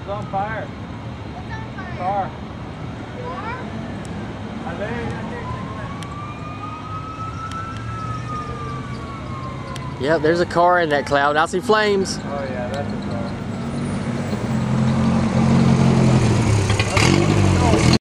on fire. What's on fire? Car. Car? I think. Yep, there's a car in that cloud. I see flames. Oh, yeah.